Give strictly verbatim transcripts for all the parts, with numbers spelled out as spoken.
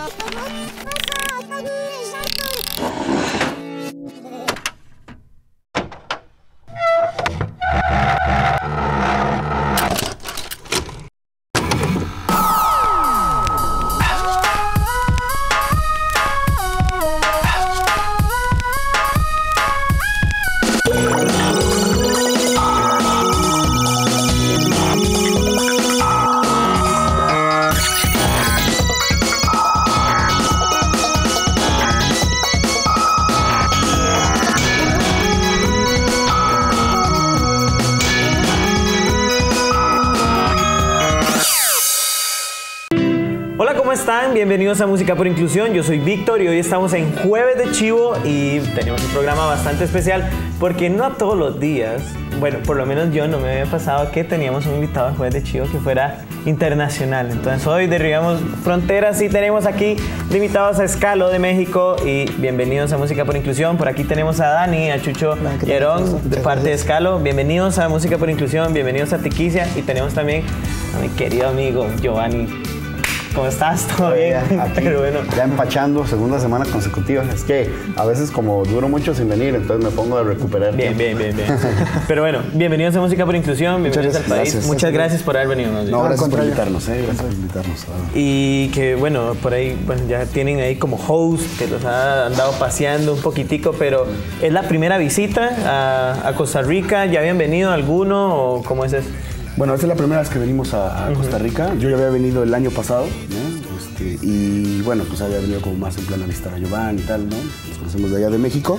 están? Bienvenidos a Música por Inclusión. Yo soy Víctor y hoy estamos en Jueves de Chivo y tenemos un programa bastante especial porque no todos los días, bueno, por lo menos yo no me había pasado que teníamos un invitado en Jueves de Chivo que fuera internacional. Entonces hoy derribamos fronteras y tenemos aquí de invitados a Escalo de México y bienvenidos a Música por Inclusión. Por aquí tenemos a Dani, a Chucho y Aarón de parte de Escalo. Bienvenidos a Música por Inclusión, bienvenidos a Tiquicia y tenemos también a mi querido amigo Giovanni. ¿Cómo estás? ¿Todo bien? Aquí, pero bueno. Ya empachando, segunda semana consecutiva. Es que a veces como duro mucho sin venir, entonces me pongo a recuperar. Bien, bien, bien, bien. Pero bueno, bienvenidos a Música por Inclusión, bienvenidos Muchas al país. gracias. Muchas gracias por haber venido. No, gracias por invitarnos, eh, gracias por invitarnos. Y que bueno, por ahí bueno, ya tienen ahí como host que los ha andado paseando un poquitico, pero es la primera visita a, a Costa Rica. ¿Ya habían venido alguno o cómo es eso? Bueno, esta es la primera vez que venimos a, a Costa Rica. Yo ya había venido el año pasado, ¿no? Este, y bueno, pues había venido como más en plan a visitar a Giovanni y tal, ¿no? Nos conocemos de allá de México.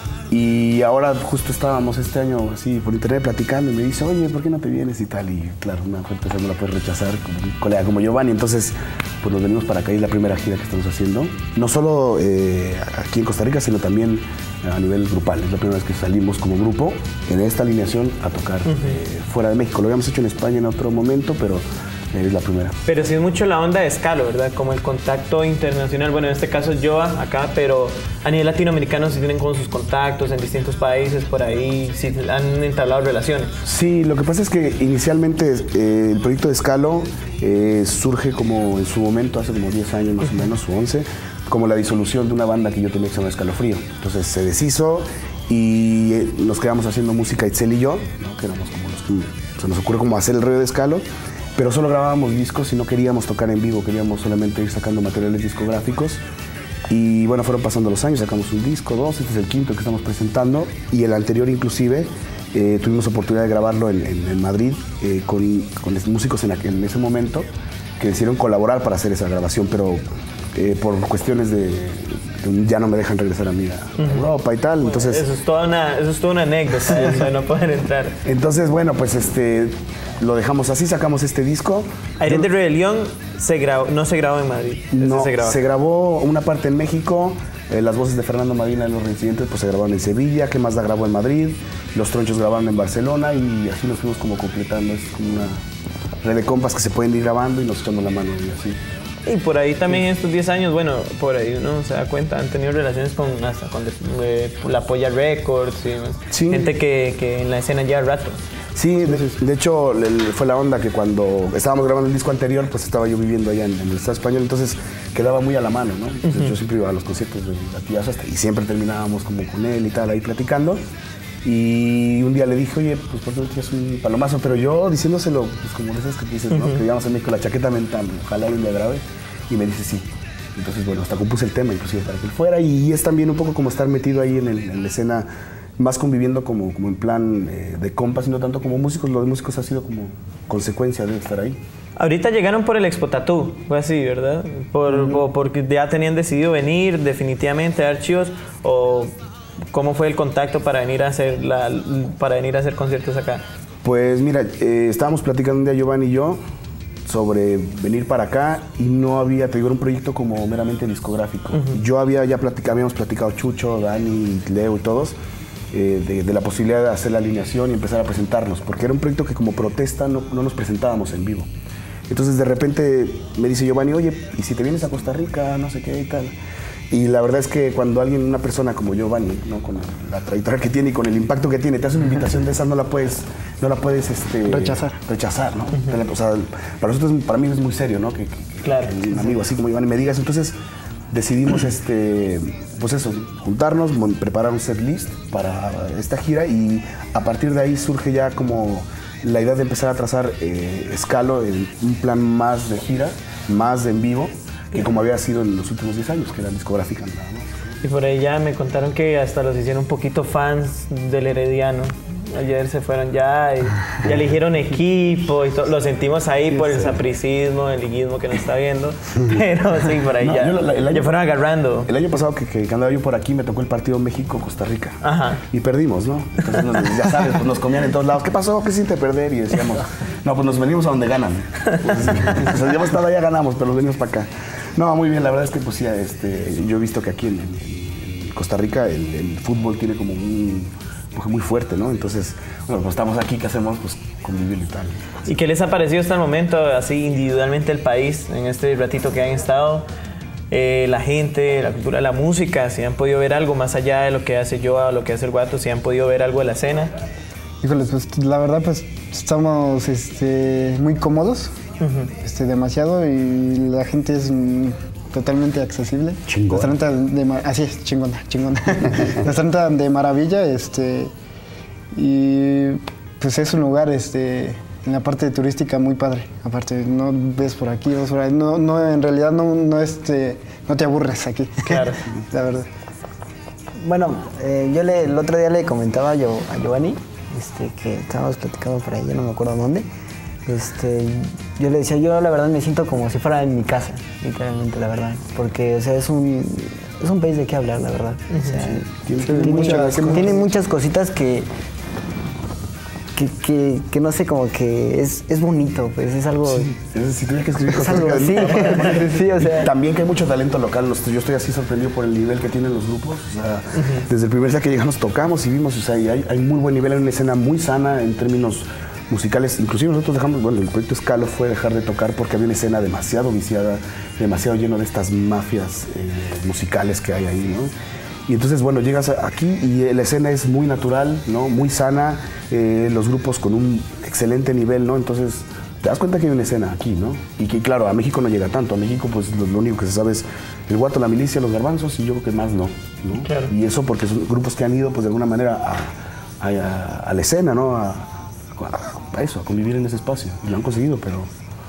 Y ahora justo estábamos este año así por internet platicando y me dice, oye, ¿por qué no te vienes y tal? Y claro, una fuerte no la puedes rechazar como un colega como Giovanni. Entonces, pues nos venimos para acá y es la primera gira que estamos haciendo. No solo eh, aquí en Costa Rica, sino también a nivel grupal. Es la primera vez que salimos como grupo en esta alineación a tocar uh-huh. eh, fuera de México. Lo habíamos hecho en España en otro momento, pero es la primera. Pero sí es mucho la onda de Escalo, ¿verdad? Como el contacto internacional. Bueno, en este caso es Joa acá, pero a nivel latinoamericano sí tienen como sus contactos en distintos países, por ahí sí han entablado relaciones. Sí, lo que pasa es que inicialmente eh, el proyecto de Escalo eh, surge como en su momento, hace como diez años más o menos, o once, como la disolución de una banda que yo tenía que se llama Escalofrío. Entonces se deshizo y eh, nos quedamos haciendo música Itzel y yo, ¿no? Que éramos como los que se nos ocurre como hacer el rollo de Escalo. Pero solo grabábamos discos y no queríamos tocar en vivo, queríamos solamente ir sacando materiales discográficos. Y bueno, fueron pasando los años, sacamos un disco, dos, este es el quinto que estamos presentando. Y el anterior inclusive eh, tuvimos oportunidad de grabarlo en, en, en Madrid eh, con, con músicos en, en ese momento que decidieron colaborar para hacer esa grabación, pero eh, por cuestiones de... ya no me dejan regresar a mí a uh-huh. Europa y tal, bueno, entonces... Eso es toda una, eso es toda una anécdota, de no poder entrar. Entonces, bueno, pues este, lo dejamos así, sacamos este disco. Aires Yo, de Rebelión se grabó, no se grabó en Madrid. No, se grabó. se grabó una parte en México, eh, las voces de Fernando Medina en Los Reincidentes pues se grabaron en Sevilla, ¿Qué más da? Grabó en Madrid, Los Tronchos grabaron en Barcelona y así nos fuimos como completando, es como una red de compas que se pueden ir grabando y nos echamos la mano y así. Y por ahí también en estos diez años, bueno, por ahí uno se da cuenta, han tenido relaciones con hasta con eh, la Polla Records y sí. gente que, que en la escena lleva rato. Sí, de, de hecho fue la onda que cuando estábamos grabando el disco anterior, pues estaba yo viviendo allá en, en el Estado español, entonces quedaba muy a la mano, ¿no? Entonces, uh-huh. yo siempre iba a los conciertos de Latillazo y siempre terminábamos como con él y tal, ahí platicando. Y un día le dije, oye, pues por qué no tienes un palomazo, pero yo diciéndoselo, pues como esas que dices, ¿no? Uh-huh. Que íbamos en México, la chaqueta mental, ojalá un día grabe. Y me dice sí. Entonces, bueno, hasta compuse el tema inclusive para que él fuera. Y es también un poco como estar metido ahí en, el, en la escena, más conviviendo como, como en plan eh, de compas, y no tanto como músicos. Los músicos ha sido como consecuencia de estar ahí. Ahorita llegaron por el Expo Tattoo, fue así, ¿verdad? Por, uh-huh. o porque ya tenían decidido venir definitivamente a Archivos, o ¿cómo fue el contacto para venir a hacer, la, para venir a hacer conciertos acá? Pues mira, eh, estábamos platicando un día Giovanni y yo sobre venir para acá y no había, te digo, un proyecto como meramente discográfico. Uh-huh. Yo había ya platicado, habíamos platicado Chucho, Dani, Leo y todos, eh, de, de la posibilidad de hacer la alineación y empezar a presentarnos, porque era un proyecto que como protesta no, no nos presentábamos en vivo. Entonces de repente me dice Giovanni, oye, ¿y si te vienes a Costa Rica? No sé qué y tal. Y la verdad es que cuando alguien, una persona como Giovanni, ¿no? Con la trayectoria que tiene y con el impacto que tiene, te hace una invitación de esas, no la puedes, no la puedes este, rechazar. Rechazar, ¿no? Uh-huh. O sea, para nosotros, para mí es muy serio, ¿no? Que, que, claro. que un amigo así como Giovanni me digas. Entonces decidimos, este, pues eso, juntarnos, preparar un set list para esta gira y a partir de ahí surge ya como la idea de empezar a trazar eh, Scalo en un plan más de gira, más de en vivo, que como había sido en los últimos diez años, que era discográfica nada más. Y por ahí ya me contaron que hasta los hicieron un poquito fans del Herediano. Ayer se fueron ya y ya eligieron equipo y todo. Lo sentimos ahí sí, por el sí. sapricismo, el liguismo que nos está viendo. Pero sí, por ahí no, ya, yo, la, el año, ya fueron agarrando. El año pasado que, que, que andaba yo por aquí me tocó el partido México-Costa Rica. Ajá. Y perdimos, ¿no? Entonces nos, ya sabes, pues nos comían en todos lados. ¿Qué pasó? ¿Qué siente perder? Y decíamos, no, pues nos venimos a donde ganan. Pues, o sea, ya hemos estado allá, ganamos, pero nos venimos para acá. No, muy bien, la verdad es que pues sí, este, yo he visto que aquí en, en, en Costa Rica el, el fútbol tiene como un muy fuerte, ¿no? Entonces, bueno, pues estamos aquí, ¿qué hacemos? Pues convivir y tal. ¿Y qué les ha parecido hasta el momento, así individualmente el país, en este ratito que han estado? Eh, la gente, la cultura, la música, si han podido ver algo más allá de lo que hace Joa, lo que hace el Guato, si han podido ver algo de la escena. Híjoles, pues la verdad, pues estamos este, muy cómodos, uh-huh. este, demasiado, y la gente es totalmente accesible. Chingón. Nos tratan de, así es, chingona, chingona. Nos tratan de maravilla, este, y pues es un lugar, este, en la parte turística muy padre. Aparte, no ves por aquí, ves por ahí, no, no, en realidad no, no, este, no te aburres aquí. Claro. La verdad. Bueno, eh, yo le, el otro día le comentaba yo, a Giovanni, este, que estábamos platicando por ahí, ya no me acuerdo dónde. Este, yo le decía, yo la verdad me siento como si fuera en mi casa, literalmente, la verdad. Porque, o sea, es un, es un país de qué hablar, la verdad. O sea, sí, tiene, tiene, muchas, muchas, tiene muchas cositas que, que, que, que no sé, como que es, es bonito, pues es algo... Sí, es, si tuviera que escribir es algo así. Sí, o sea... También que hay mucho talento local. Yo estoy así sorprendido por el nivel que tienen los grupos. O sea, uh-huh. Desde el primer día que llegamos tocamos y vimos, o sea, y hay, hay muy buen nivel, hay una escena muy sana en términos musicales. Inclusive nosotros dejamos, bueno, el proyecto Scalo fue dejar de tocar porque había una escena demasiado viciada, demasiado lleno de estas mafias eh, musicales que hay ahí, ¿no? Y entonces, bueno, llegas aquí y la escena es muy natural, ¿no? Muy sana, eh, los grupos con un excelente nivel, ¿no? Entonces, te das cuenta que hay una escena aquí, ¿no? Y que, claro, a México no llega tanto. A México, pues, lo, lo único que se sabe es el Guato, la Milicia, los Garbanzos, y yo creo que más no, ¿no? Claro. Y eso porque son grupos que han ido, pues, de alguna manera a, a, a la escena, ¿no? A, a eso, a convivir en ese espacio. Y lo han conseguido, pero...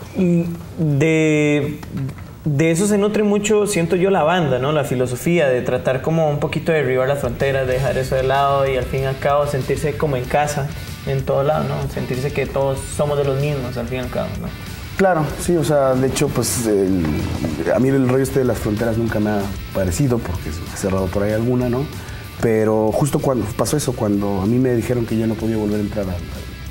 De, de eso se nutre mucho, siento yo, la banda, ¿no? La filosofía de tratar como un poquito de derribar las fronteras, de dejar eso de lado y al fin y al cabo sentirse como en casa, en todo lado, ¿no? Sentirse que todos somos de los mismos, al fin y al cabo, ¿no? Claro, sí, o sea, de hecho, pues el, a mí el rollo este de las fronteras nunca me ha parecido porque se ha cerrado por ahí alguna, ¿no? Pero justo cuando pasó eso, cuando a mí me dijeron que ya no podía volver a entrar a, a,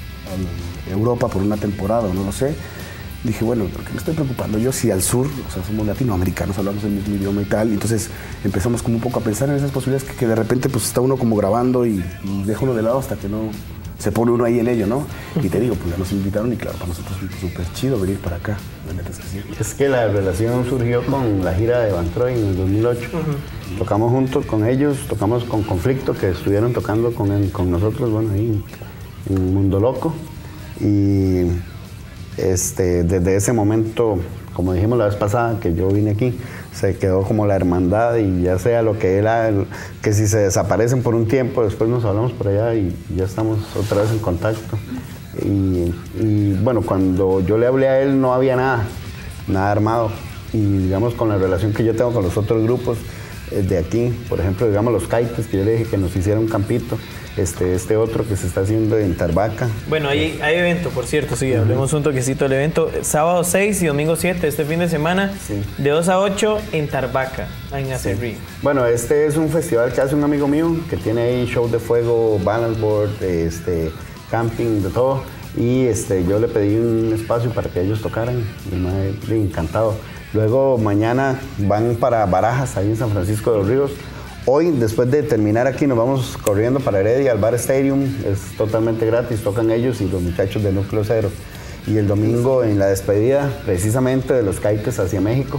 a Europa por una temporada, no lo sé, dije, bueno, porque me estoy preocupando yo si al sur, o sea, somos latinoamericanos, hablamos el mismo idioma y tal, y entonces empezamos como un poco a pensar en esas posibilidades que, que de repente pues está uno como grabando y, y deja uno de lado hasta que no se pone uno ahí en ello, ¿no? Y te digo, pues ya nos invitaron y claro, para nosotros es súper chido venir para acá, la neta es que sí. Es que la relación surgió con la gira de Van Troy en el dos mil ocho. Uh-huh. Tocamos juntos con ellos, tocamos con Conflicto, que estuvieron tocando con, el, con nosotros, bueno, ahí en Mundo Loco. Y este, desde ese momento, como dijimos la vez pasada que yo vine aquí, se quedó como la hermandad y ya sea lo que era, que si se desaparecen por un tiempo, después nos hablamos por allá y ya estamos otra vez en contacto. Y, y bueno, cuando yo le hablé a él no había nada, nada armado. Y digamos con la relación que yo tengo con los otros grupos eh, de aquí, por ejemplo, digamos los Caites, que yo le dije que nos hiciera un campito. Este, este otro que se está haciendo en Tarbaca. Bueno, hay, hay evento, por cierto, sí, uh-huh. Hablemos un toquecito del evento. Sábado seis y domingo siete, este fin de semana, sí. De dos a ocho en Tarbaca, en Acerrí. Sí. Bueno, este es un festival que hace un amigo mío, que tiene ahí show de fuego, balance board, este, camping, de todo. Y este, yo le pedí un espacio para que ellos tocaran y me he encantado. Luego mañana van para Barajas, ahí en San Francisco de los Ríos. Hoy, después de terminar aquí, nos vamos corriendo para Heredia, al Bar Stadium. Es totalmente gratis, tocan ellos y los muchachos de Núcleo Cero. Y el domingo, en la despedida, precisamente de los Caites hacia México,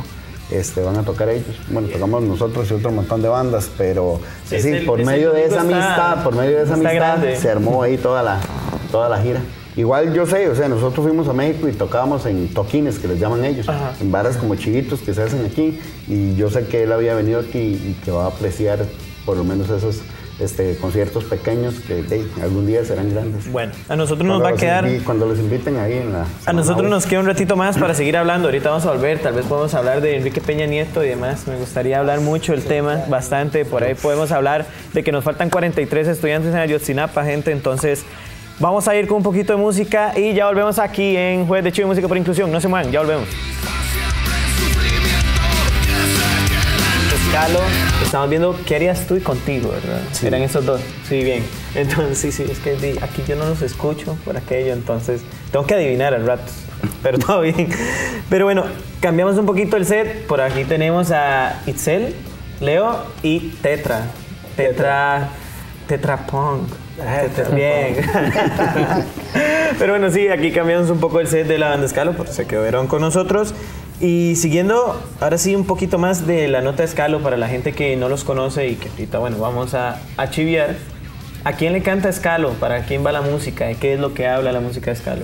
este, van a tocar ellos. Bueno, tocamos nosotros y otro montón de bandas, pero sí, sí el, por medio de esa está, amistad, por medio de esa amistad, grande. se armó ahí toda la, toda la gira. Igual yo sé, o sea, nosotros fuimos a México y tocábamos en toquines, que les llaman ellos, Ajá. en bares como chiquitos que se hacen aquí, y yo sé que él había venido aquí y que va a apreciar por lo menos esos este, conciertos pequeños que hey, algún día serán grandes. Bueno, a nosotros nos va a quedar... Invi- cuando los inviten ahí en la... A nosotros nos queda un ratito más para seguir hablando, ahorita vamos a volver, tal vez podemos hablar de Enrique Peña Nieto y demás, me gustaría hablar mucho del tema, bastante, por ahí podemos hablar de que nos faltan cuarenta y tres estudiantes en Ayotzinapa, gente, entonces... Vamos a ir con un poquito de música y ya volvemos aquí en Jueves de Chivo y Música por Inclusión. No se muevan, ya volvemos. Escalo, estamos viendo qué harías tú y contigo, ¿verdad? Sí. Eran esos dos. Sí, bien. Entonces, sí, sí, es que aquí yo no los escucho por aquello, entonces tengo que adivinar al rato. Pero todo bien. Pero bueno, cambiamos un poquito el set. Por aquí tenemos a Itzel, Leo y Tetra. Tetra. Tetra Punk. Bien. Pero bueno, sí, aquí cambiamos un poco el set de la banda Escalo, porque se quedaron con nosotros. Y siguiendo, ahora sí, un poquito más de la nota Escalo para la gente que no los conoce y que ahorita, bueno, vamos a, a chiviar. ¿A quién le canta Escalo? ¿Para quién va la música? ¿De qué es lo que habla la música de Escalo?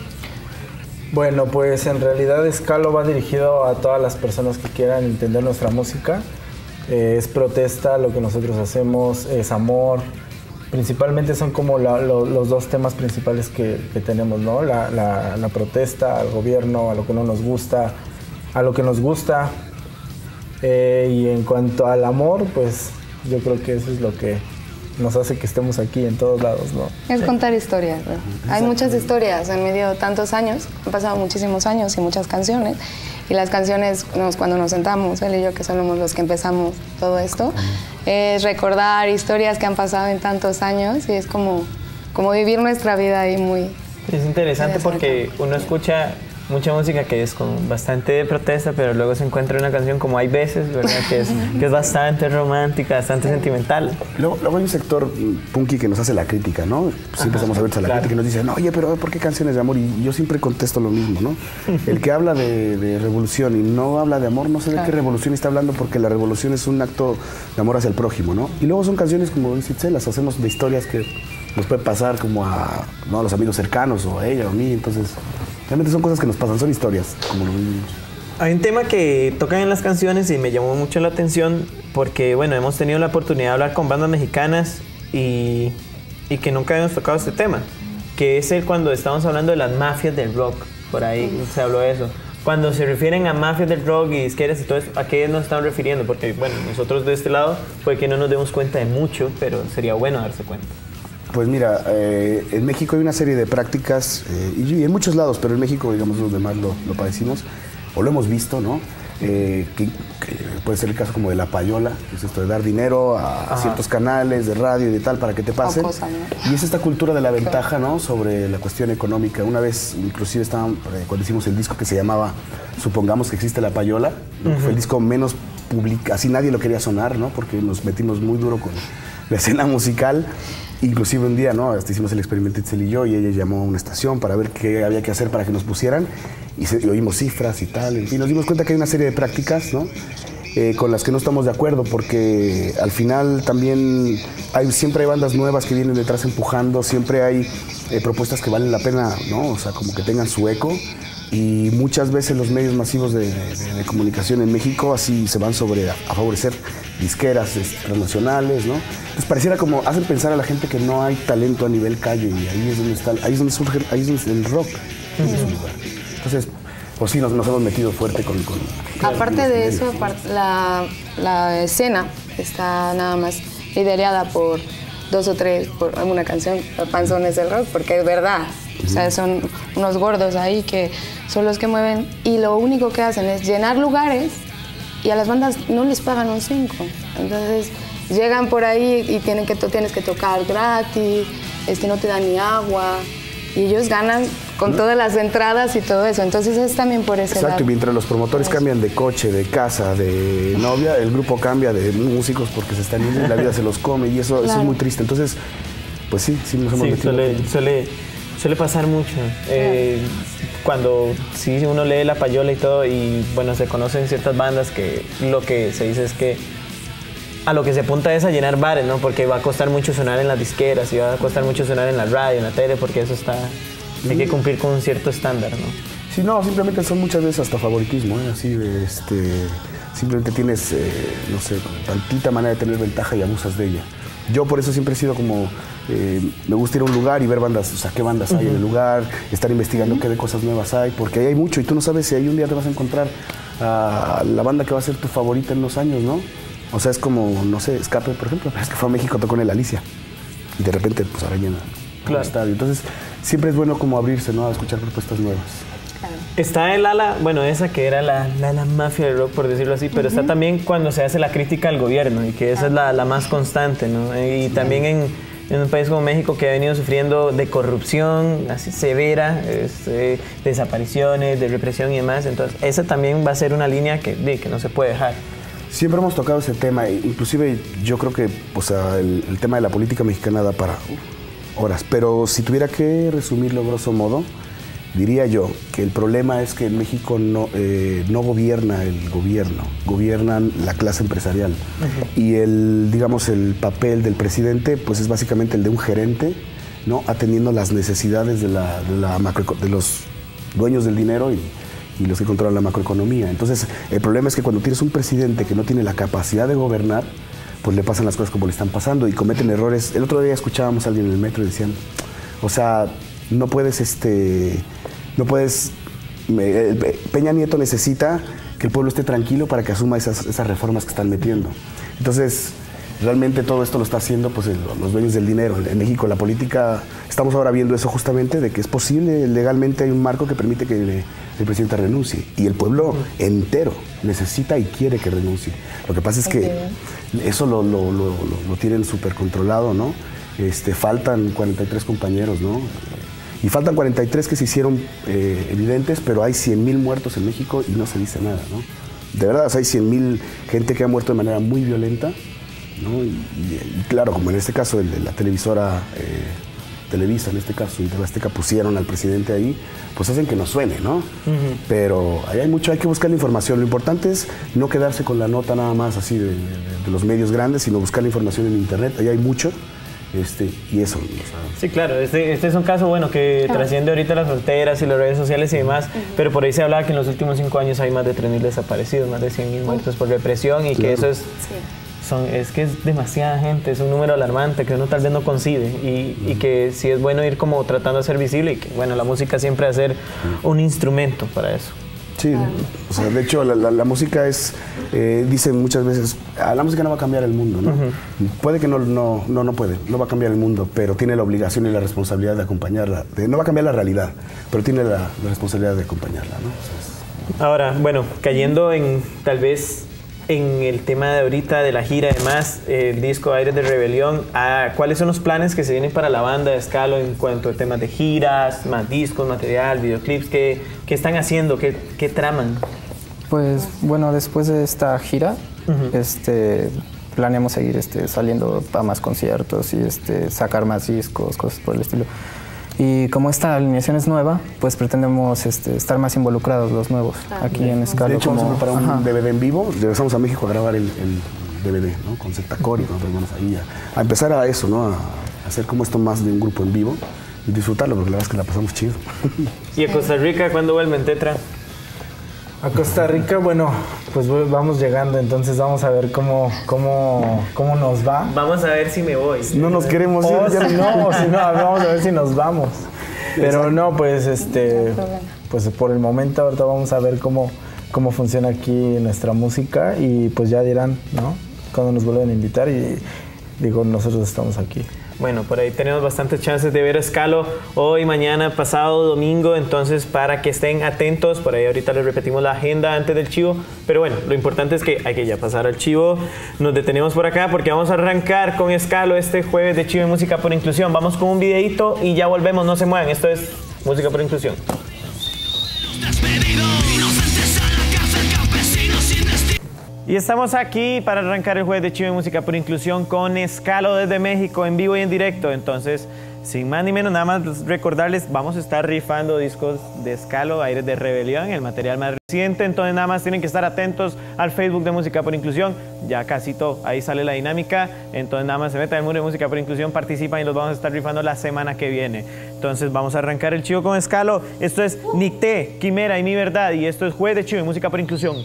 Bueno, pues en realidad Escalo va dirigido a todas las personas que quieran entender nuestra música. Eh, es protesta, lo que nosotros hacemos es amor. Principalmente son como la, lo, los dos temas principales que, que tenemos, ¿no? La, la, la protesta al gobierno, a lo que no nos gusta, a lo que nos gusta. Eh, y en cuanto al amor, pues yo creo que eso es lo que nos hace que estemos aquí en todos lados, ¿no? Es contar historias, ¿no? Hay muchas historias en medio de tantos años, han pasado muchísimos años y muchas canciones. Y las canciones, nos, cuando nos sentamos, él y yo, que somos los que empezamos todo esto, es recordar historias que han pasado en tantos años y es como, como vivir nuestra vida ahí muy... Es interesante porque uno escucha mucha música que es con bastante de protesta, pero luego se encuentra una canción como Hay veces, ¿verdad? Que es, que es bastante romántica, bastante sentimental. Luego, luego hay un sector punky que nos hace la crítica, ¿no? Siempre estamos abiertos a la claro. crítica y nos dicen, no, oye, pero ¿por qué canciones de amor? Y yo siempre contesto lo mismo, ¿no? El que habla de, de revolución y no habla de amor, no sé de claro. qué revolución está hablando, porque la revolución es un acto de amor hacia el prójimo, ¿no? Y luego son canciones como dice Itzel, las hacemos de historias que nos puede pasar como a, ¿no? a los amigos cercanos o a ella o a mí, entonces... Realmente son cosas que nos pasan, son historias, como lo vimos. Hay un tema que tocan en las canciones y me llamó mucho la atención porque, bueno, hemos tenido la oportunidad de hablar con bandas mexicanas y, y que nunca hemos tocado este tema, que es el cuando estamos hablando de las mafias del rock, por ahí se habló de eso. Cuando se refieren a mafias del rock y disqueras y todo eso, ¿a qué nos están refiriendo? Porque, bueno, nosotros de este lado puede que no nos demos cuenta de mucho, pero sería bueno darse cuenta. Pues mira, eh, en México hay una serie de prácticas, eh, y en muchos lados, pero en México, digamos, los demás lo, lo padecimos, o lo hemos visto, ¿no? Eh, que, que puede ser el caso como de la payola, que es esto de dar dinero a, a ciertos canales de radio y de tal para que te pasen. Cosa, ¿no? Y es esta cultura de la ventaja, ¿no? Sobre la cuestión económica. Una vez, inclusive, estaban, eh, cuando hicimos el disco que se llamaba Supongamos que existe la payola, ¿no? Uh-huh. Fue el disco menos publicado, así nadie lo quería sonar, ¿no? Porque nos metimos muy duro con la escena musical. Inclusive un día, ¿no? Hasta hicimos el experimento Itzel y yo, y ella llamó a una estación para ver qué había que hacer para que nos pusieran, y, se, y oímos cifras y tal, y nos dimos cuenta que hay una serie de prácticas, ¿no? Eh, con las que no estamos de acuerdo, porque al final también hay, siempre hay bandas nuevas que vienen detrás empujando, siempre hay eh, propuestas que valen la pena, ¿no? O sea, como que tengan su eco. Y muchas veces los medios masivos de, de, de comunicación en México así se van sobre a, a favorecer disqueras transnacionales, ¿no? Pues pareciera como hacen pensar a la gente que no hay talento a nivel calle, y ahí es donde está, ahí es donde surge, ahí es donde el rock tiene uh-huh. su lugar. Entonces, pues sí, nos, nos hemos metido fuerte con... con Aparte con de eso, la, la escena está nada más liderada por dos o tres, por una canción, panzones del rock, porque es verdad. O sea, son unos gordos ahí que son los que mueven, y lo único que hacen es llenar lugares y a las bandas no les pagan un cinco. Entonces llegan por ahí y tienen que, tienes que tocar gratis, este, no te dan ni agua, y ellos ganan con ¿no? todas las entradas y todo eso. Entonces es también por ese Exacto, lado. Y mientras los promotores cambian de coche, de casa, de novia, el grupo cambia de músicos porque se están yendo y la vida se los come, y eso, claro. eso es muy triste. Entonces, pues sí, sí nos hemos sí, metido. Suele, suele, suele pasar mucho. Eh, cuando sí uno lee La Payola y todo, y bueno, se conocen ciertas bandas que lo que se dice es que a lo que se apunta es a llenar bares, ¿no? Porque va a costar mucho sonar en las disqueras y va a costar mucho sonar en la radio, en la tele, porque eso está... Hay que cumplir con un cierto estándar, ¿no? Sí, no, simplemente son muchas veces hasta favoritismo, ¿eh? Así de, este... Simplemente tienes, eh, no sé, tantita manera de tener ventaja y abusas de ella. Yo por eso siempre he sido como... Eh, me gusta ir a un lugar y ver bandas, o sea, qué bandas hay uh-huh. en el lugar, estar investigando uh-huh. qué de cosas nuevas hay, porque ahí hay mucho y tú no sabes si ahí un día te vas a encontrar a la banda que va a ser tu favorita en los años, ¿no? O sea, es como, no sé, Escape, por ejemplo, es que fue a México, tocó en el Alicia y de repente, pues ahora llena claro. el estadio. Entonces, siempre es bueno como abrirse, ¿no? A escuchar propuestas nuevas. Claro. Está el ala, bueno, esa que era la, la, la mafia del rock, por decirlo así, pero uh-huh. está también cuando se hace la crítica al gobierno y que esa uh-huh. es la, la más constante, ¿no? Y también en, en un país como México que ha venido sufriendo de corrupción así severa, este, desapariciones, de represión y demás, entonces esa también va a ser una línea que, de, que no se puede dejar. Siempre hemos tocado ese tema, inclusive yo creo que o sea, el, el tema de la política mexicana da para uh, horas, pero si tuviera que resumirlo grosso modo, diría yo que el problema es que en México no, eh, no gobierna el gobierno, gobiernan la clase empresarial. Uh-huh. Y el, digamos, el papel del presidente pues es básicamente el de un gerente, ¿no? Atendiendo las necesidades de, la, de, la macro, de los dueños del dinero y, y los que controlan la macroeconomía. Entonces, el problema es que cuando tienes un presidente que no tiene la capacidad de gobernar, pues le pasan las cosas como le están pasando y cometen errores. El otro día escuchábamos a alguien en el metro y decían, o sea, no puedes, este, no puedes, eh, Peña Nieto necesita que el pueblo esté tranquilo para que asuma esas, esas reformas que están metiendo. Entonces, realmente todo esto lo está haciendo pues, el, los dueños del dinero. En México la política, estamos ahora viendo eso justamente, de que es posible, legalmente hay un marco que permite que el, el presidente renuncie. Y el pueblo entero necesita y quiere que renuncie. Lo que pasa es que eso lo, lo, lo, lo, lo tienen súper controlado, ¿no? Este, faltan cuarenta y tres compañeros, ¿no? Y faltan cuarenta y tres que se hicieron eh, evidentes, pero hay cien mil muertos en México y no se dice nada, ¿no? De verdad, o sea, hay cien mil gente que ha muerto de manera muy violenta, ¿no? Y, y, y claro, como en este caso el de la televisora eh, Televisa, en este caso, y Azteca pusieron al presidente ahí, pues hacen que no suene, ¿no? Uh-huh. Pero ahí hay mucho, hay que buscar la información. Lo importante es no quedarse con la nota nada más así de, de, de los medios grandes, sino buscar la información en internet. Ahí hay mucho. Este, y eso. O sea. Sí, claro, este, este es un caso bueno que ah. trasciende ahorita las fronteras y las redes sociales y demás, uh-huh. pero por ahí se hablaba que en los últimos cinco años hay más de tres mil desaparecidos, más de cien mil muertos uh-huh. por represión y claro. que eso es, sí. son, es que es demasiada gente, es un número alarmante que uno tal vez no concibe y, uh-huh. y que sí es bueno ir como tratando de ser visible y que bueno, la música siempre va a ser uh-huh. un instrumento para eso. Sí, o sea, de hecho la, la, la música es, eh, dicen muchas veces, ah, la música no va a cambiar el mundo, ¿no? Uh-huh. Puede que no, no, no, no puede, no va a cambiar el mundo, pero tiene la obligación y la responsabilidad de acompañarla. De, no va a cambiar la realidad, pero tiene la, la responsabilidad de acompañarla, ¿no? O sea, ahora, bueno, cayendo en tal vez en el tema de ahorita de la gira, además, eh, el disco Aires de Rebelión, ah, ¿cuáles son los planes que se vienen para la banda de Escalo en cuanto a temas de giras, más discos, material, videoclips? ¿Qué, qué están haciendo? ¿Qué, qué traman? Pues bueno, después de esta gira, uh-huh. este, planeamos seguir este, saliendo a más conciertos y este, sacar más discos, cosas por el estilo. Y como esta alineación es nueva, pues pretendemos este, estar más involucrados los nuevos ah, aquí bien. en Escalo. De hecho, como, vamos a preparar un D V D en vivo. Regresamos a México a grabar el, el D V D, ¿no? Con Sectacor y con otras manos ahí. A, a empezar a eso, ¿no? A, a hacer como esto más de un grupo en vivo y disfrutarlo, porque la verdad es que la pasamos chido. ¿Y a Costa Rica cuándo vuelven, Tetra? A Costa Rica, bueno, pues vamos llegando, entonces vamos a ver cómo, cómo, cómo nos va. Vamos a ver si me voy. No nos queremos ir. O si no, o si no, vamos a ver si nos vamos. Pero no, pues este, pues por el momento ahorita vamos a ver cómo, cómo funciona aquí nuestra música y pues ya dirán, ¿no? Cuando nos vuelven a invitar y digo, nosotros estamos aquí. Bueno, por ahí tenemos bastantes chances de ver a Escalo hoy, mañana, pasado, domingo, entonces para que estén atentos, por ahí ahorita les repetimos la agenda antes del chivo, pero bueno, lo importante es que hay que ya pasar al chivo, nos detenemos por acá porque vamos a arrancar con Escalo este jueves de Chivo y Música por Inclusión, vamos con un videito y ya volvemos, no se muevan, esto es Música por Inclusión. Y estamos aquí para arrancar el jueves de Chivo y Música por Inclusión con Escalo desde México, en vivo y en directo. Entonces, Sin más ni menos, nada más recordarles, vamos a estar rifando discos de Escalo, Aires de Rebelión, el material más reciente. Entonces nada más tienen que estar atentos al Facebook de Música por Inclusión. Ya casi todo, ahí sale la dinámica. Entonces nada más se metan en el muro de Música por Inclusión, participan y los vamos a estar rifando la semana que viene. Entonces vamos a arrancar el chivo con Escalo. Esto es Nicté, Quimera y Mi Verdad. Y esto es Jueves de Chivo y Música por Inclusión.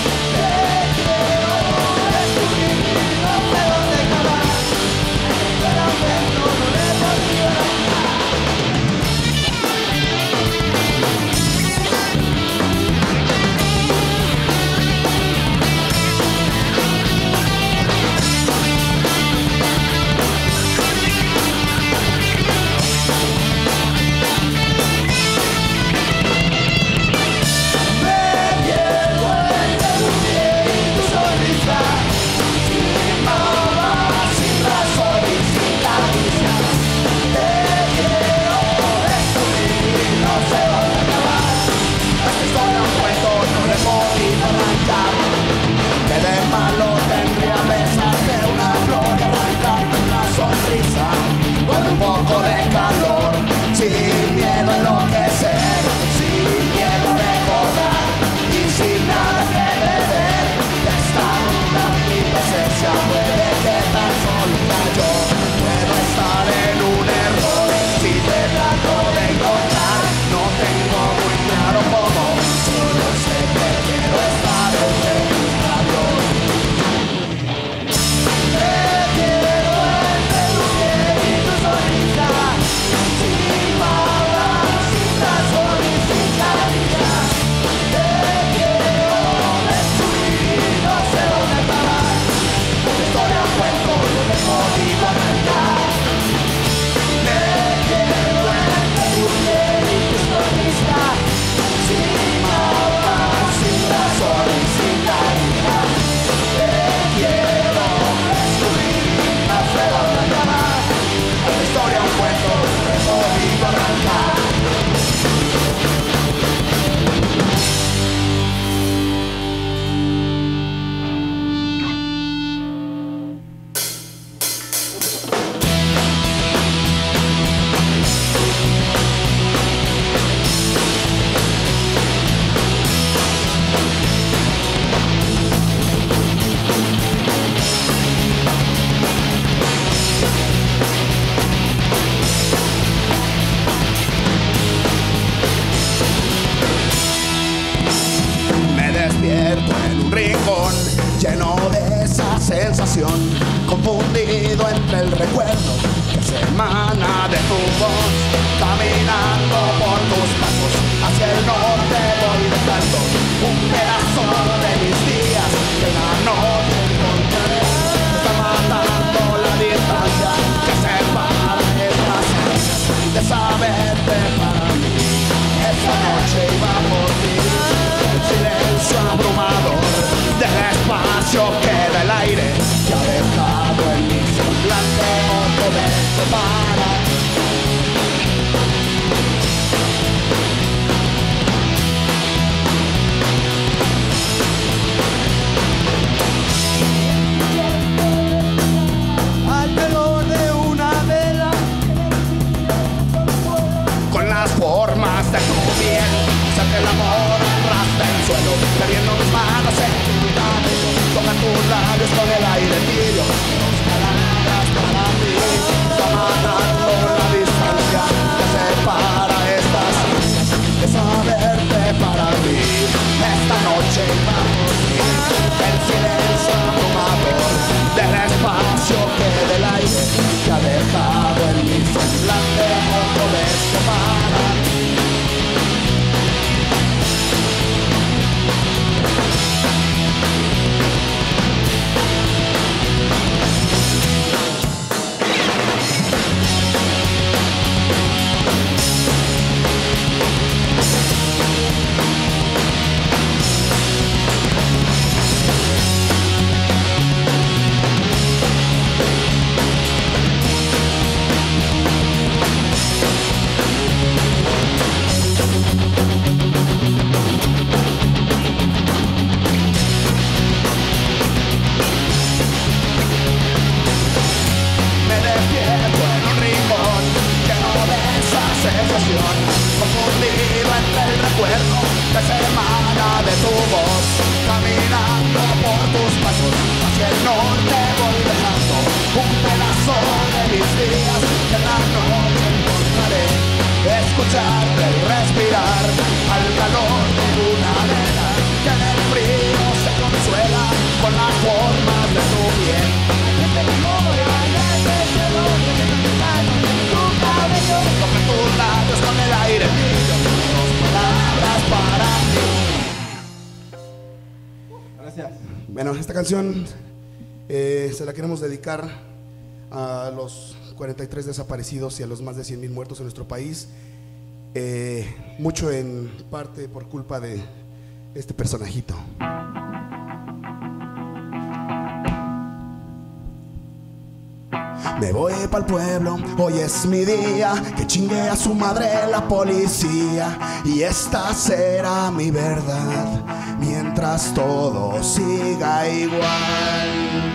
Te quiero descubrir, no sé dónde acabar. separan. Al calor de una vela, con las formas de tu piel, saca el amor, arrastra el suelo, perdiendo mis manos en tu cabello, toca tus labios con el aire tibio, dos palabras para mí, amarrando la distancia que separa estas líneas, de saberte para mí. Esta noche vamos a ir, el silencio abrumador del espacio que del aire que ha dejado en mi semblante otro de separar. Confundido entre el recuerdo que se emana de tu voz, caminando por tus pasos hacia el norte voy dejando un pedazo de mis días que en la noche encontraré, escucharte y respirar al calor de una vela que en el frío se consuela con las formas de tu piel. Toca tus labios con el aire tibio, dos palabras para mí. Gracias. Bueno, esta canción eh, se la queremos dedicar a los cuarenta y tres desaparecidos y a los más de cien mil muertos en nuestro país. Eh, mucho en parte por culpa de este personajito. Me voy pa'l pueblo, hoy es mi día, que chingue a su madre la policía. Y esta será mi verdad, mientras todo siga igual.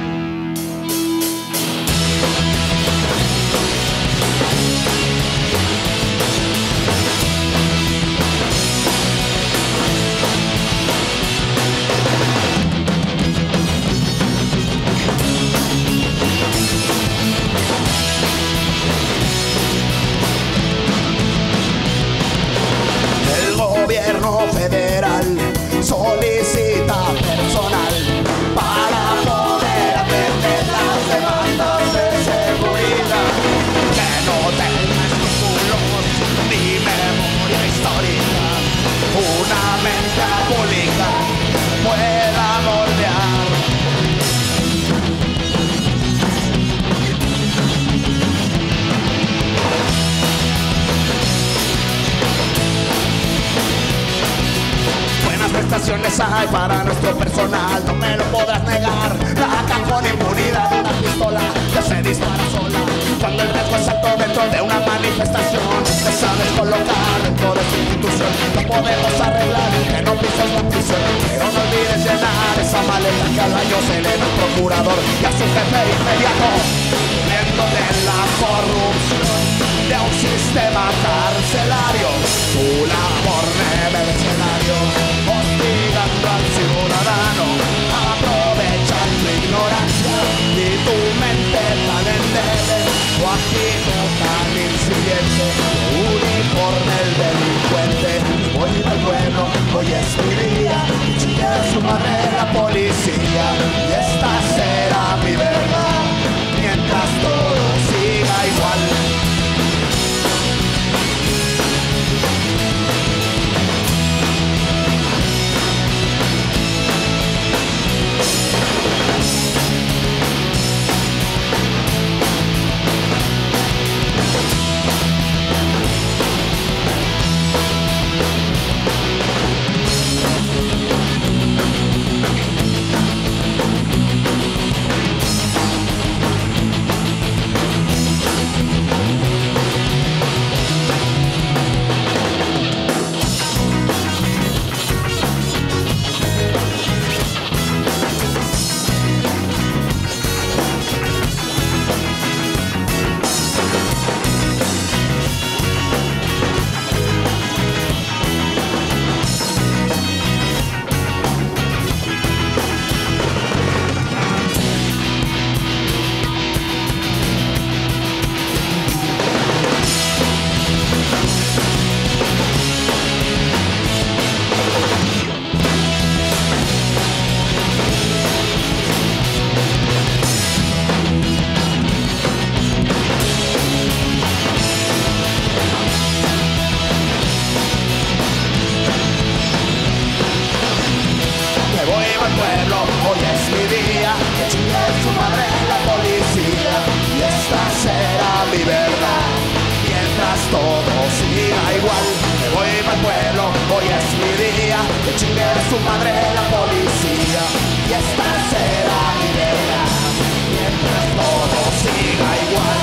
Gobierno federal solicita personal para poder atender las demandas de seguridad. Que no tenga escrúpulos ni memoria histórica, una mente abólica pueda moldear. Prestaciones hay para nuestro personal, no me lo podrás negar. Acá con impunidad una pistola que se dispara sola cuando el riesgo es alto dentro de una manifestación. Te sabes colocar dentro de su institución, lo podemos arreglar, que no pises la prisión. Pero no olvides llenar esa maleta que al año se le da al procurador y a su jefe inmediato, dentro de la corrupción de un sistema carcelario. Tu labor de mercenario, hostigando al ciudadano, aprovecha tu ignorancia y tu mente tan endeble, tu actitud tan incipiente, tu uniforme el delincuente. Voy al pueblo, hoy es mi día, y chingue a su madre la policía. Y esta será mi verdad, mientras todo siga igual. su madre la policía. Y esta será mi idea, mientras todo siga igual.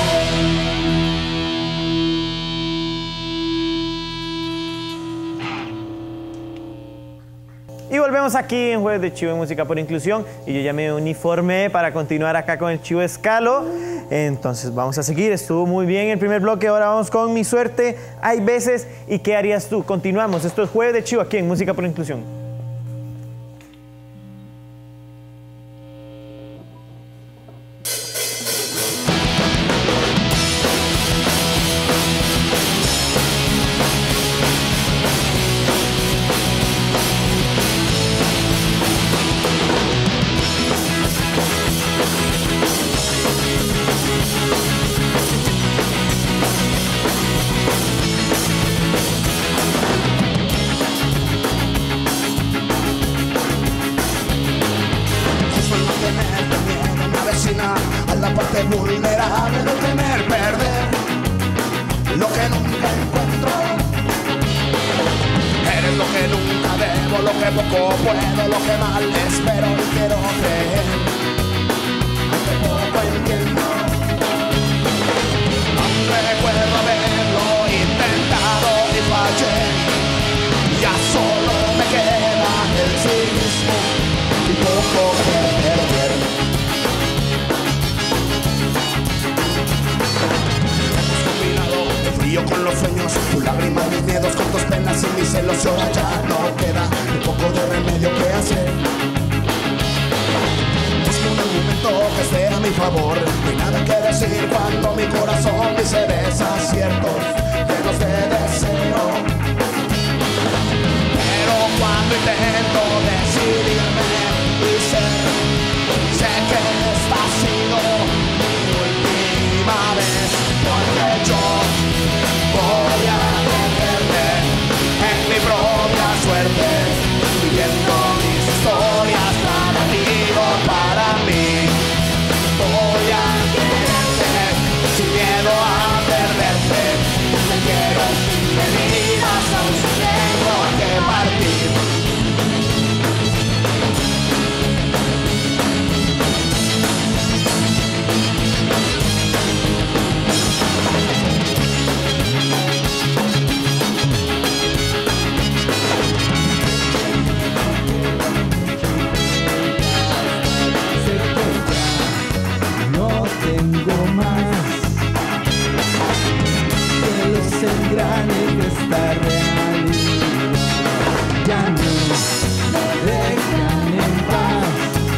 Y volvemos aquí en Jueves de Chivo en Música por Inclusión. Y yo ya me uniformé para continuar acá con el Chivo Escalo. Entonces vamos a seguir. Estuvo muy bien el primer bloque. Ahora vamos con Mi Suerte. Hay veces. ¿Y qué harías tú? Continuamos. Esto es Jueves de Chivo aquí en Música por Inclusión. A la parte vulnerable, no temer perder lo que nunca encuentro. Eres lo que nunca debo, lo que poco puedo, lo que mal espero y quiero creer, aunque poco entiendo. Aún recuerdo haberlo intentado y fallé. Ya solo me queda el cinismo y poco que perder. Yo con los sueños, tu lágrima, mis miedos, con tus penas y mis celos. Y ahora ya no queda un poco de remedio que hacer. Busco un argumento que esté a mi favor. No hay nada que decir cuando mi corazón dice desaciertos llenos de deseo. Pero cuando intento decidirme y sé, sé que esta ha sido mi última vez, porque yo voy a perderme en mi propia suerte, viviendo mis historias para ti o para mí. Voy a quererte sin miedo a perderte. Te quiero sin medidas, aún si tengo que partir. Engranes de esta realidad ya no me dejan en paz.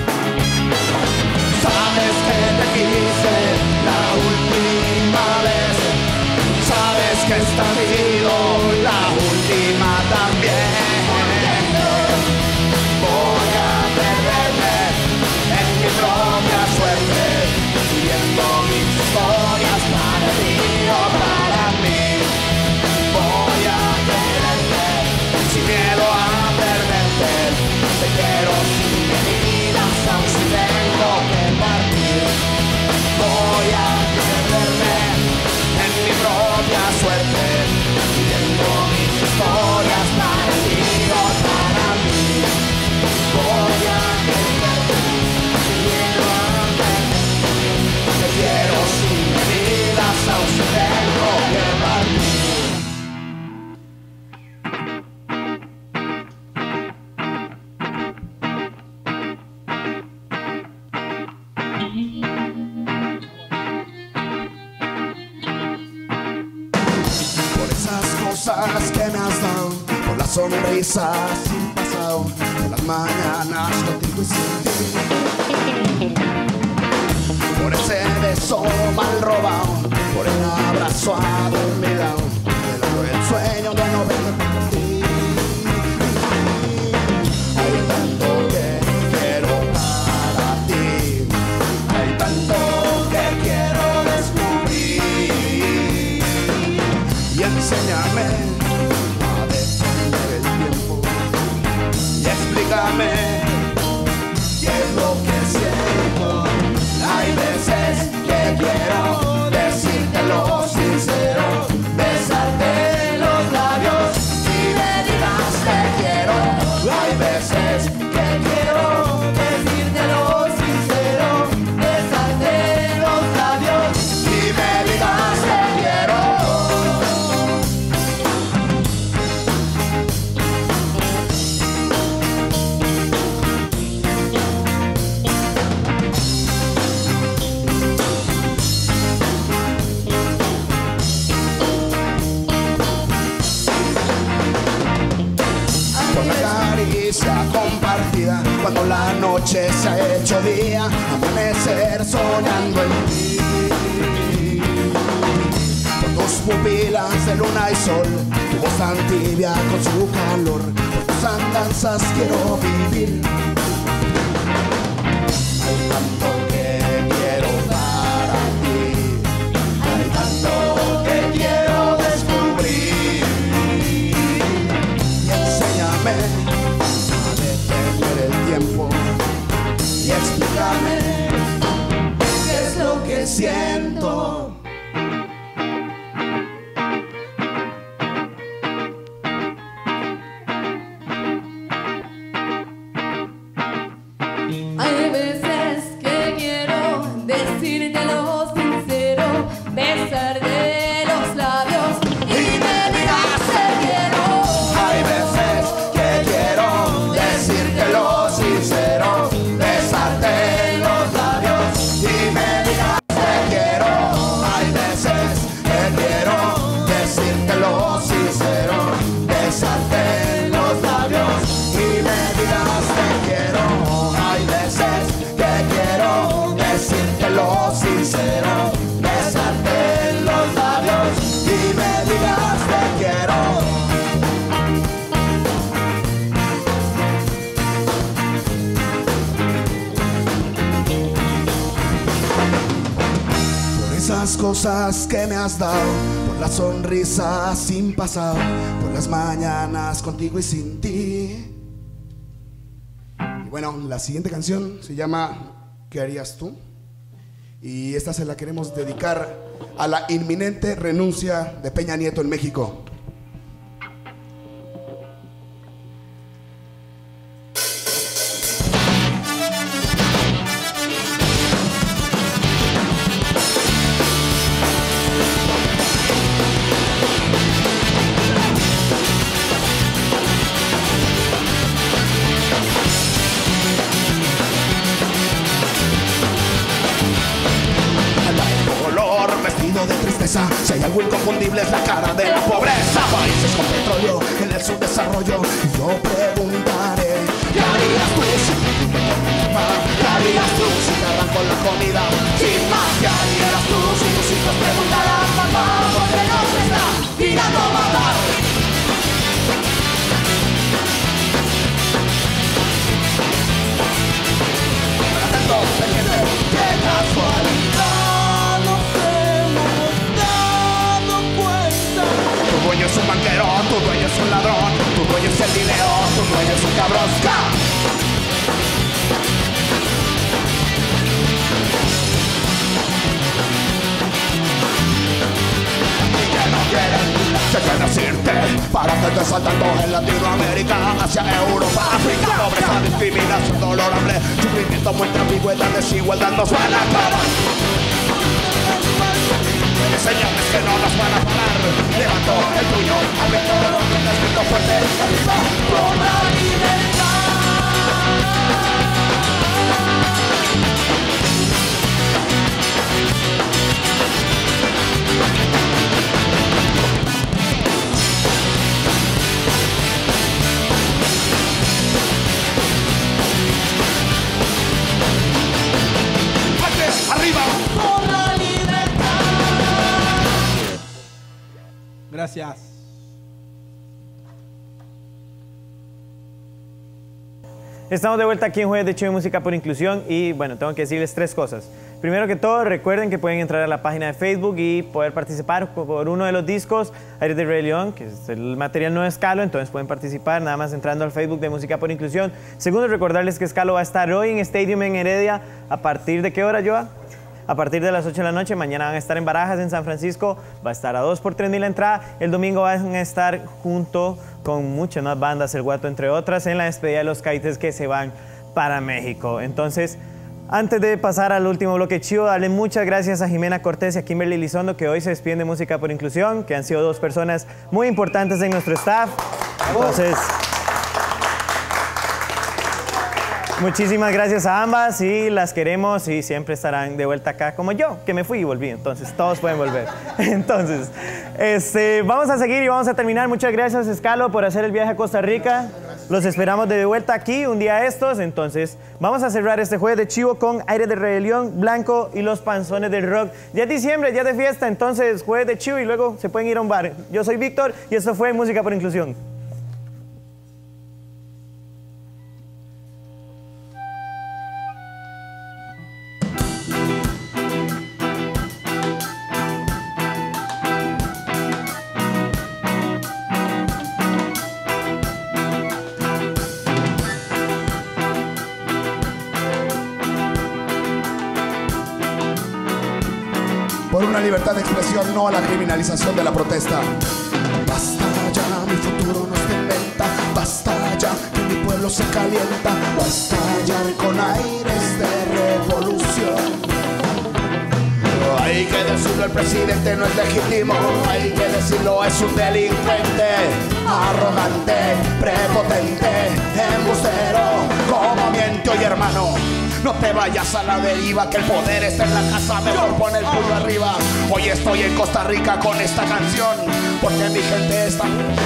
Sabes que te quise la última vez, sabes que esta ha sido la última también. Voy a perderme en mi propia suerte, viviendo mis historias para ti o para mí. Voy a quererte sin miedo a perderte. Te quiero sin medidas, aún si tengo que partir. Voy a perderme en mi propia suerte, viviendo mis historias para ti o para mí. Voy a quererte sin miedo a perderte. Te quiero sin medidas, aún si tengo que partir. Que me has dado, por las sonrisas sin pasado, por las mañanas contigo y sin ti, por ese beso mal robado, por el abrazo adormilado, por el sueño de no verte por ti. Hay tanto que quiero para ti, hay tanto que quiero descubrir y enseñarme a defender el tiempo y explícame qué es lo que siento. Hay veces que quiero decírtelo sincero, besarte los labios y me digas te quiero. Hay veces noche se ha hecho día, amanecer soñando en ti. Por tus pupilas de luna y sol, tu voz tan tibia con su calor, por tus andanzas quiero vivir. Hay tanto que quiero dar a ti, hay tanto que quiero descubrir. Y enséñame a detener el tiempo y explícame qué es lo que siento. Hay veces que quiero decírtelo sincero, besarte los labios y me digas te quiero. Hay veces que quiero decírtelo sincero, besarte en los labios y me digas te quiero. Hay veces que quiero decírtelo sincero, besarte en los labios y me digas te quiero. Hay veces que quiero decírtelo sincero, besarte en los labios y me digas te quiero. Por esas cosas que me has dado, por la sonrisa sin pasado, por las mañanas contigo y sin ti. Y bueno, la siguiente canción se llama ¿Qué harías tú? Y esta se la queremos dedicar a la inminente renuncia de Peña Nieto en México. De tristeza, si hay algo inconfundible es la cara de la pobreza. Países con petróleo en el subdesarrollo. Y yo preguntaré, ¿qué harías tú si te enferma? ¿Qué harías tú si te arranco la comida? Sin más, ¿qué harías tú si tus hijos preguntarán, papá, por qué nos está mirando a matar? Atento, pendiente, qué casualidad. Tu dueño es un banquero, tu dueño es un ladrón, tu dueño es el dinero, tu dueño es un cabrón. Y que no quieren, se quieren decirte, para que estés saltando en Latinoamérica, hacia Europa, África, pobreza, discriminación, dolor, hambre, sufrimiento, muerte, ambigüedad, desigualdad, nos van a acabar. Señales que no nos van a parar. Levanto el puño al viento, el grito fuerte, arriba por la libertad. Arriba por la libertad. Gracias. Estamos de vuelta aquí en Jueves de Chivo y Música por Inclusión y bueno, tengo que decirles tres cosas. Primero que todo, recuerden que pueden entrar a la página de Facebook y poder participar por uno de los discos, Aires de Rey León, que es el material no de Escalo, entonces pueden participar nada más entrando al Facebook de Música por Inclusión. Segundo, recordarles que Escalo va a estar hoy en Stadium en Heredia. ¿A partir de qué hora, Joa? A partir de las ocho de la noche. Mañana van a estar en Barajas, en San Francisco. Va a estar a dos por tres mil la entrada. El domingo van a estar junto con muchas más bandas, El Guato entre otras, en la despedida de los Caites que se van para México. Entonces, antes de pasar al último bloque chivo, darle muchas gracias a Jimena Cortés y a Kimberly Lizondo, que hoy se despiden de Música por Inclusión, que han sido dos personas muy importantes en nuestro staff. Entonces, muchísimas gracias a ambas y las queremos y siempre estarán de vuelta acá como yo, que me fui y volví. Entonces, todos pueden volver. Entonces, este, vamos a seguir y vamos a terminar. Muchas gracias, Escalo, por hacer el viaje a Costa Rica. Los esperamos de vuelta aquí un día estos. Entonces, vamos a cerrar este jueves de chivo con Aire de Rebelión, Blanco y Los Panzones del Rock. Ya es diciembre, ya de fiesta, entonces jueves de chivo y luego se pueden ir a un bar. Yo soy Víctor y esto fue Música por Inclusión. Por una libertad de expresión, no a la criminalización de la protesta. Basta ya, mi futuro no está en venta. Basta ya, que mi pueblo se calienta. Basta ya con aires de revolución. Hay que decirlo, el presidente no es legítimo. Hay que decirlo, es un delincuente, arrogante, prepotente, embustero. Como miente hoy, hermano. No te vayas a la deriva, que el poder está en la casa, mejor pon el puño arriba. Hoy estoy en Costa Rica con esta canción, porque mi gente está...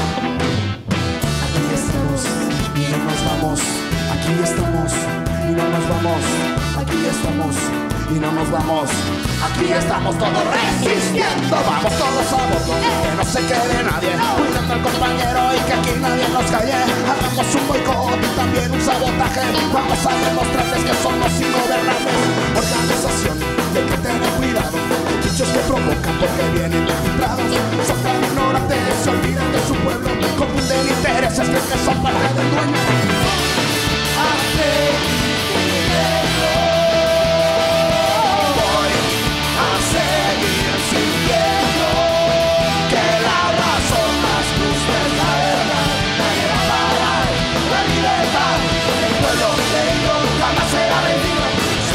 Aquí estamos y no nos vamos. Aquí estamos y no nos vamos. Aquí estamos y no nos vamos. Aquí estamos todos resistiendo. Vamos todos a bordo, que no se quede nadie, cuidando al compañero y que aquí nadie nos calle. Hagamos un boicot y también un sabotaje. Vamos a demostrarles que somos ingobernables. Organización, y hay que tener cuidado. Hay bichos que provocan porque vienen infiltrados. Son tan ignorantes, se olvidan de su pueblo, confunden intereses, creen que son parte del dueño. Hace seguir sintiendo que la razón más justa es la verdad. Nadie va a parar la libertad. El pueblo leído jamás será vencido.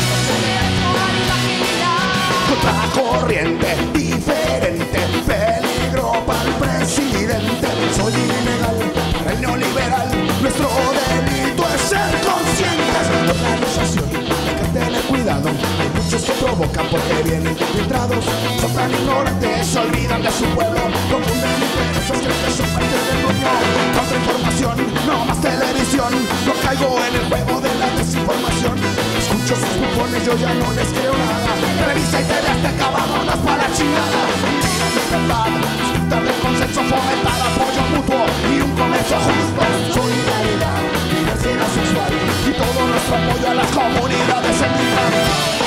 Contracorriente, diferente, peligro para el presidente. Soy ilegal para el neoliberal. Nuestro delito es ser conscientes. Organización, hay que tener cuidado. Hay muchos que provocan porque vienen infiltrados. Son tan ignorantes, se olvidan de su pueblo. Confunden intereses, creen que son parte del dueño. Contrainformación, no más televisión. No caigo en el juego de la desinformación. Escucho sus bufones, yo ya no les creo nada. Revisa y te ve hasta acá, vámonos para la chingada. Libertad, disfrutar del consenso, fomentar apoyo mutuo y un comercio justo. Solidaridad, diversidad sexual y todo nuestro apoyo a las comunidades en migrantes.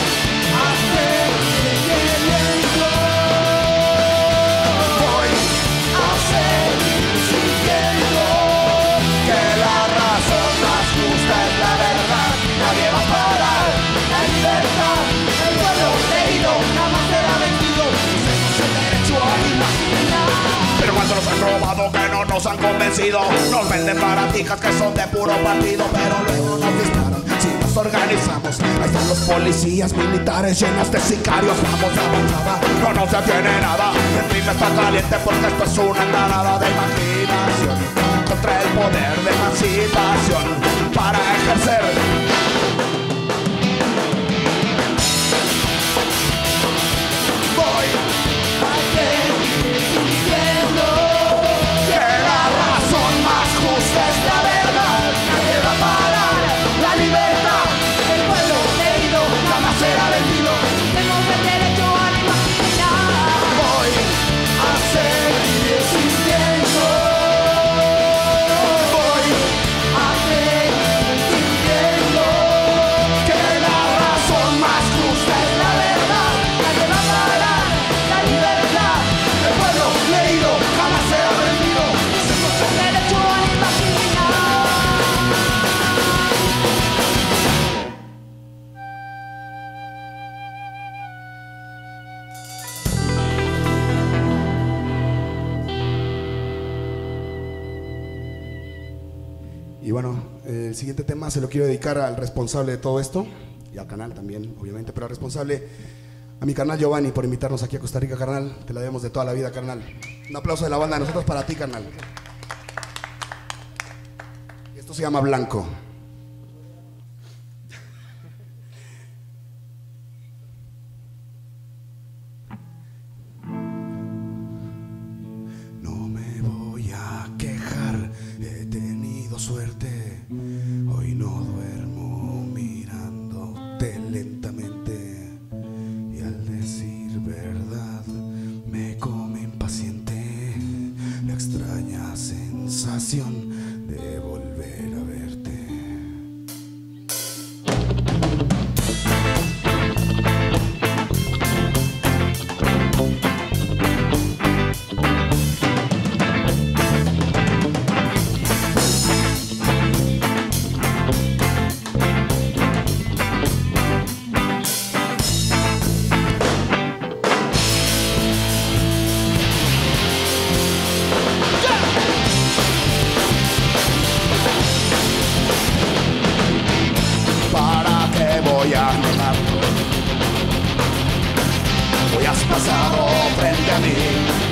Voy a seguir sintiendo que la razón más justa es la verdad. Nadie va a parar la libertad. El pueblo leído jamás será vencido. Tenemos el derecho a imaginar. Pero cuando nos han robado que no nos han convencido, nos venden baratijas que son de puro partido, pero luego nos disparan si nos organizamos. Ahí están los policías militares llenos de sicarios. Vamos avanzada, no nos detiene nada. El clima está caliente porque esto es una andanada de imaginación contra el poder de emancipación para ejercer. Voy a seguir diciendo que la razón más justa es la verdad. Nadie va a parar la libertad. El pueblo leído jamás será vencido. Tenemos el derecho a la imaginar. Voy a seguir sintiendo. Voy a seguir sintiendo que la razón más justa es la verdad. Nadie va a parar la libertad. El pueblo leído jamás será vencido. Tenemos el derecho a la imaginar. Y bueno, eh, el siguiente tema se lo quiero dedicar al responsable de todo esto y al canal también, obviamente, pero al responsable, a mi carnal Giovanni, por invitarnos aquí a Costa Rica, carnal. Te la debemos de toda la vida, carnal. Un aplauso de la banda de nosotros para ti, carnal. Esto se llama Blanco. No me voy a quejar, he tenido suerte emoción de volver a verte. Voy a negarlo. Hoy has pasado frente a mí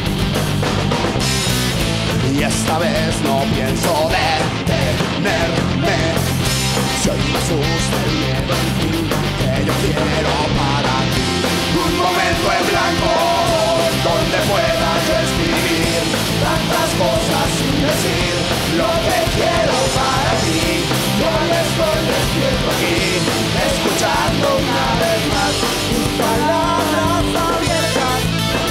y esta vez no pienso detenerme. Si hoy me asusta el miedo, en fin, que yo quiero para ti un momento en blanco donde pueda yo escribir tantas cosas sin decir lo que quiero para ti. Yo estoy despierto aquí, escuchando una vez más tus palabras abiertas.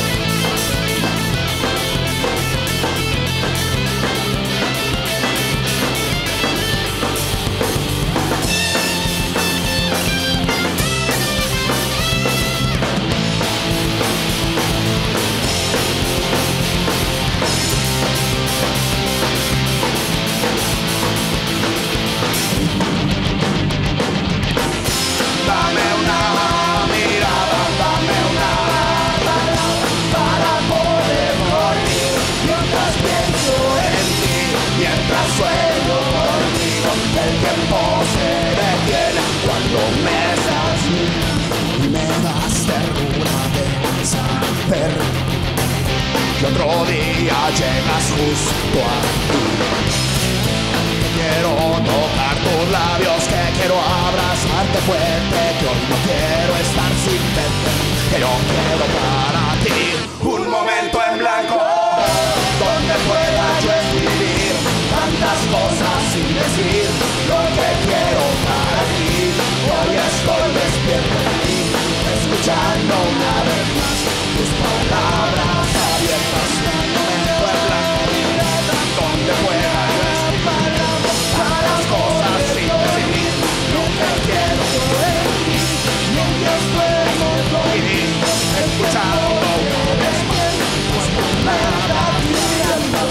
Dame una mirada, dame una palabra para poder morir. Mientras pienso en ti, mientras sueño contigo, el tiempo se detiene cuando me das y me das ternura de saber que otro día llegas justo a ti. Quiero tocar tus labios, que quiero abrazarte fuerte, que hoy no quiero estar sin verte, que yo quiero para ti un momento en blanco donde pueda yo escribir tantas cosas sin decir lo que quiero para ti. Hoy estoy despierto aquí, escuchando una vez más tus palabras abiertas. Un momento en blanco donde pueda yo escribir las cosas sin decir lo que quiero de ti. Mientras duermo aquí, escuchando una vez más tus palabras abiertas.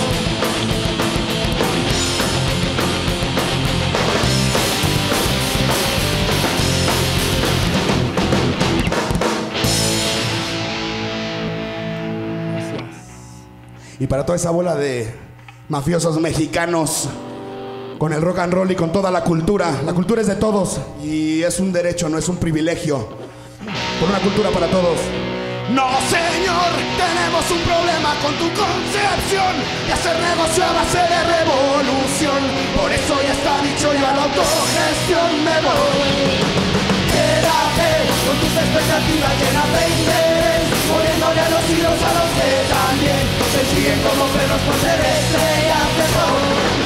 Y para toda esa bola de mafiosos mexicanos con el rock and roll y con toda la cultura. La cultura es de todos y es un derecho, no es un privilegio. Por una cultura para todos. No, señor, tenemos un problema con tu concepción de hacer negocio a base de revolución. Por eso ya está dicho, yo a la autogestión me voy. Quédate con tus expectativas llenas de interés, poniéndole a los hilos a los que también se siguen como perros por ser estrellas de rock.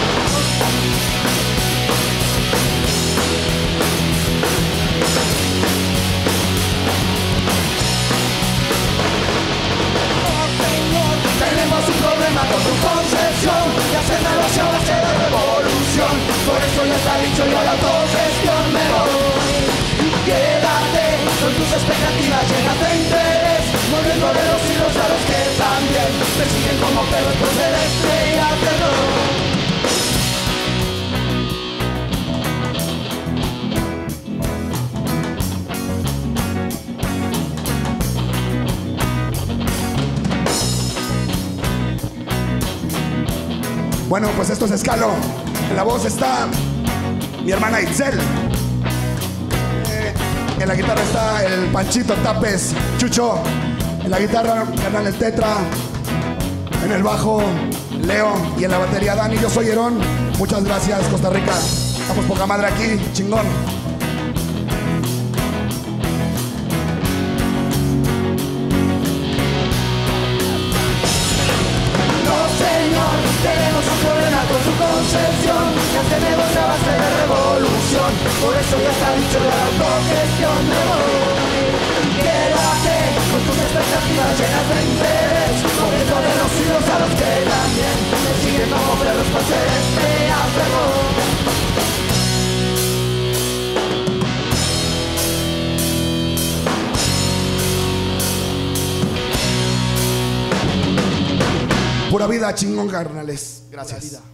Tenemos un problema con tu concepción de hacer negocio a base de revolución. Por eso ya está dicho, yo a la autogestión me voy. Quédate con tus expectativas llenas de interés, moviéndole los hilos a los que también te siguen como perros por ser estrellas de rock. Bueno, pues esto es Escalo. En la voz está mi hermana Itzel. Eh, en la guitarra está el Panchito Tapes, Chucho. En la guitarra, mi hermano el Tetra. En el bajo, Leo. Y en la batería, Dani. Yo soy Herón. Muchas gracias, Costa Rica. Estamos poca madre aquí, chingón. Tenemos un problema con su concepción que hace negocio a base de revolución. Por eso ya está dicho, la autogestión me voy. Quédate con tus expectativas llenas de interés, moviendo de los hilos a los que también me siguen como perros por Pura vida, chingón, carnales. Gracias.